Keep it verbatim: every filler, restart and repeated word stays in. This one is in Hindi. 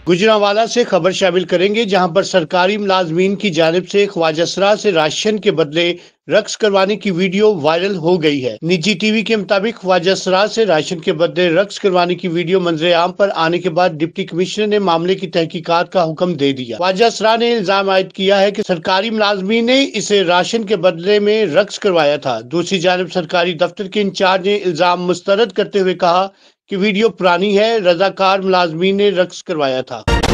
गुजरांवाला से खबर शामिल करेंगे, जहां पर सरकारी मुलाजमीन की जानिब से ख्वाजा सरा से राशन के बदले रक्स करवाने की वीडियो वायरल हो गई है। निजी टीवी के मुताबिक ख्वाजा सरा से राशन के बदले रक्स करवाने की वीडियो मंजरे आम पर आने के बाद डिप्टी कमिश्नर ने मामले की तहकीकात का हुक्म दे दिया। ख्वाजा सरा ने इल्जाम आयद किया है कि सरकारी मुलाजमीन ने इसे राशन के बदले में रक्स करवाया था। दूसरी जानिब सरकारी दफ्तर के इंचार्ज ने इल्जाम मुस्तरद करते हुए कहा कि वीडियो पुरानी है, रजाकार मुलाजमीन ने रक्स करवाया था।